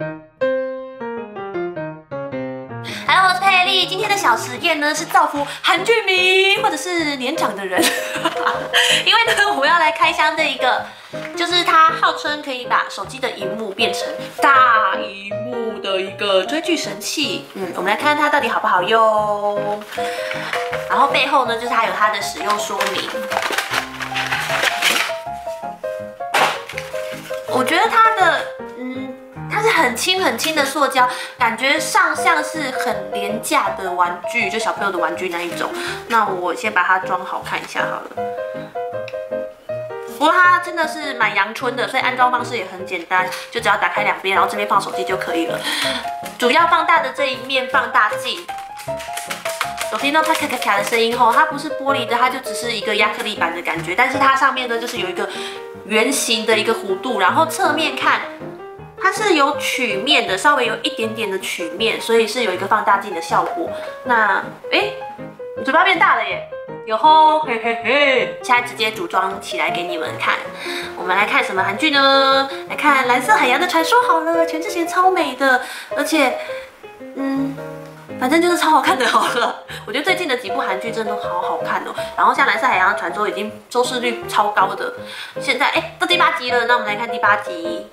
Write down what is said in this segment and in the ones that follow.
Hello， 我是佩丽。今天的小实验呢是造福韩剧迷或者是年长的人，因为呢我们要来开箱这一个，就是它号称可以把手机的荧幕变成大荧幕的一个追剧神器。我们来看看它到底好不好用。然后背后呢就是它有它的使用说明。我觉得它的它是很轻很轻的塑胶，感觉上像是很廉价的玩具，就小朋友的玩具那一种。那我先把它装好看一下好了。不过它真的是蛮阳春的，所以安装方式也很简单，就只要打开两边，然后这边放手机就可以了。主要放大的这一面放大镜，有听到它咔咔咔的声音吼，它不是玻璃的，它就只是一个亚克力板的感觉，但是它上面呢就是有一个圆形的一个弧度，然后侧面看。它是有曲面的，稍微有一点点的曲面，所以是有一个放大镜的效果。那，我嘴巴变大了耶，有吼，嘿嘿嘿！现在直接组装起来给你们看。我们来看什么韩剧呢？来看《蓝色海洋的传说》好了，全智贤超美的，而且，反正就是超好看的好了。我觉得最近的几部韩剧真的都好好看哦。然后像《蓝色海洋的传说》已经收视率超高的，现在到第8集了，那我们来看第8集。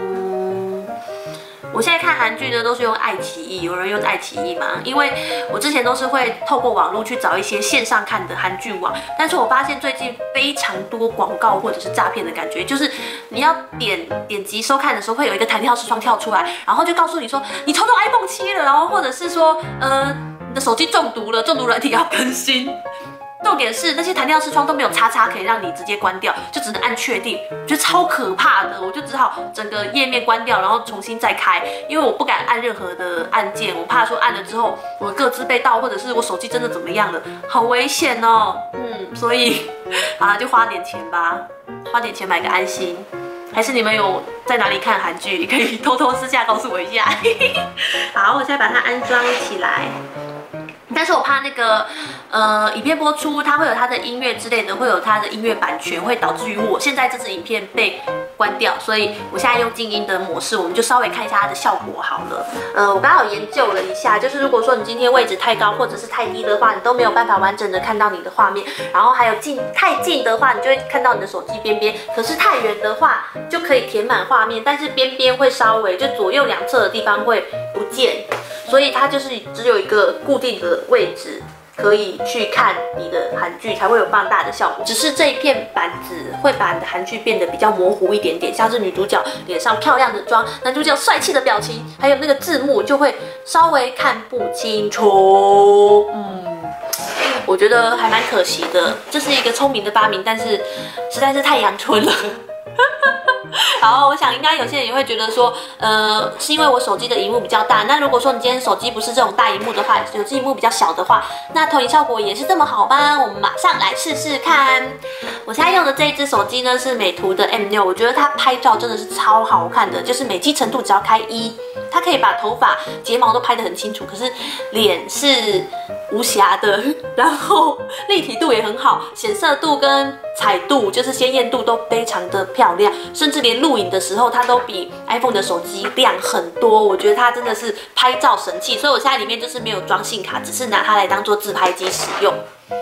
我现在看韩剧呢，都是用爱奇艺，有人用爱奇艺吗？因为我之前都是会透过网络去找一些线上看的韩剧网，但是我发现最近非常多广告或者是诈骗的感觉，就是你要点击收看的时候，会有一个弹跳视窗跳出来，然后就告诉你说你抽到 iPhone 7了，然后或者是说你的手机中毒了，中毒软体要更新。重点是那些弹跳视窗都没有叉叉可以让你直接关掉，就只能按确定，我觉得超可怕的，我就只好整个页面关掉，然后重新再开，因为我不敢按任何的按键，我怕说按了之后我各自被盗，或者是我手机真的怎么样了，好危险哦。所以就花点钱吧，花点钱买个安心。还是你们有在哪里看韩剧，可以偷偷私下告诉我一下。好，我现在把它安装起来。但是我怕那个影片播出，它会有它的音乐之类的，会有它的音乐版权，会导致于我现在这支影片被关掉，所以我现在用静音的模式，我们就稍微看一下它的效果好了。我刚好研究了一下，就是如果说你今天位置太高或者是太低的话，你都没有办法完整的看到你的画面，然后还有太近的话，你就会看到你的手机边边，可是太远的话就可以填满画面，但是边边会稍微就左右两侧的地方会不见。所以它就是只有一个固定的位置可以去看你的韩剧，才会有放大的效果。只是这一片板子会把你的韩剧变得比较模糊一点点，像是女主角脸上漂亮的妆，男主角帅气的表情，还有那个字幕就会稍微看不清楚。我觉得还蛮可惜的，这是一个聪明的发明，但是实在是太阳春了。好，我想应该有些人也会觉得说，是因为我手机的荧幕比较大。那如果说你今天手机不是这种大荧幕的话，手机荧幕比较小的话，那投影效果也是这么好吗？我们马上来试试看。我现在用的这一只手机呢是美图的 M6，我觉得它拍照真的是超好看的，就是美肌程度只要开1，它可以把头发、睫毛都拍得很清楚，可是脸是无瑕的，然后立体度也很好，显色度跟彩度就是鲜艳度都非常的漂亮，甚至连录影的时候它都比 iPhone 的手机亮很多。我觉得它真的是拍照神器，所以我现在里面就是没有装信卡，只是拿它来当做自拍机使用。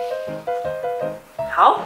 好。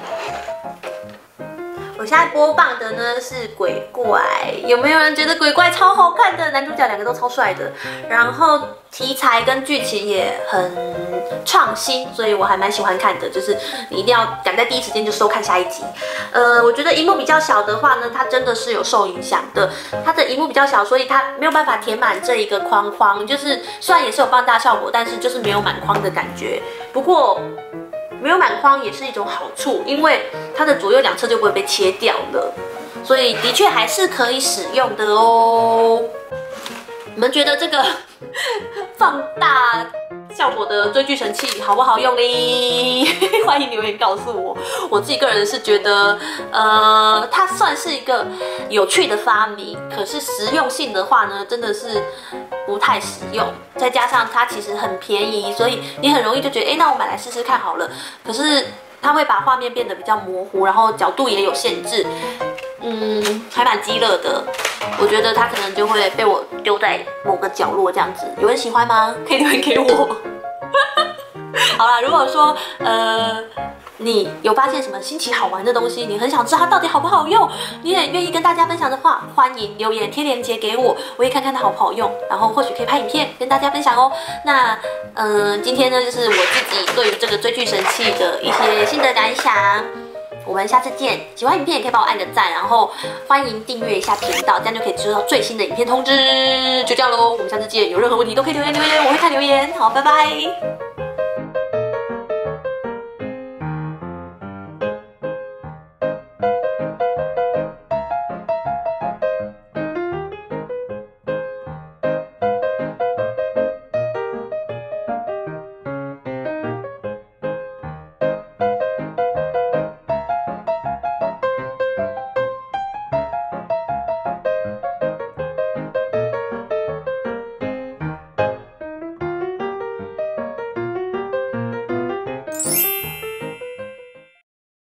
我现在播放的呢是鬼怪，有没有人觉得鬼怪超好看的？男主角两个都超帅的，然后题材跟剧情也很创新，所以我还蛮喜欢看的。就是你一定要赶在第一时间就收看下一集。我觉得荧幕比较小的话呢，它真的是有受影响的。它的荧幕比较小，所以它没有办法填满这一个框框，就是虽然也是有放大效果，但是就是没有满框的感觉。不过没有满框也是一种好处，因为它的左右两侧就不会被切掉了，所以的确还是可以使用的哦。你们觉得这个放大效果的追剧神器好不好用嘞？欢迎留言告诉我。我自己个人是觉得，它算是一个有趣的发明，可是实用性的话呢，真的是不太实用。再加上它其实很便宜，所以你很容易就觉得，那我买来试试看好了。可是它会把画面变得比较模糊，然后角度也有限制。 还蛮激乐的。我觉得它可能就会被我丢在某个角落这样子。有人喜欢吗？可以留言给我。好啦，如果说你有发现什么新奇好玩的东西，你很想知道它到底好不好用，你也愿意跟大家分享的话，欢迎留言贴链接给我，我也看看它好不好用，然后或许可以拍影片跟大家分享哦。那今天呢，就是我自己对于这个追剧神器的一些心得感想。我们下次见！喜欢影片也可以帮我按个赞，然后欢迎订阅一下频道，这样就可以收到最新的影片通知。就这样喽，我们下次见！有任何问题都可以留言，我会看留言。好，拜拜。